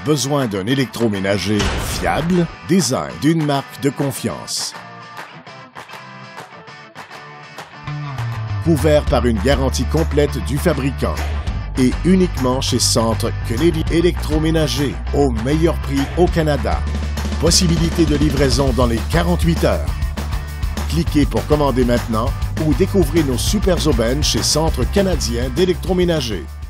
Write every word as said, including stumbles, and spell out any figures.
Besoin d'un électroménager fiable? Design d'une marque de confiance. Couvert par une garantie complète du fabricant. Et uniquement chez Centre Kennedy Électroménager, au meilleur prix au Canada. Possibilité de livraison dans les quarante-huit heures. Cliquez pour commander maintenant ou découvrez nos super aubaines chez Centre canadien d'électroménager.